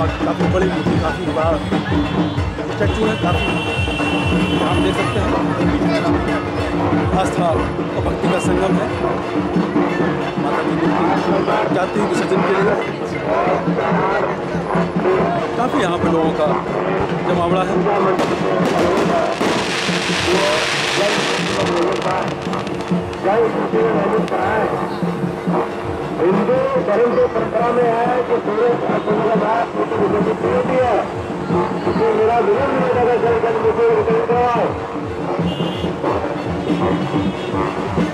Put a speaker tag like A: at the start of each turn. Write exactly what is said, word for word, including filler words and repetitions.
A: काफ़ी बड़ी मूर्ति, काफ़ी बड़ा स्टैचू है, काफ़ी आप देख सकते हैं आस्था और भक्ति का संगम है। माता की मूर्ति जाती है विसर्जन के लिए। काफ़ी यहाँ पर लोगों का जमावड़ा है।
B: हिंदू धर्म की परंपरा में है कि सूर्य होती है, इसलिए मेरा विरोध नहीं लगा जल जल मुझे करवाओ।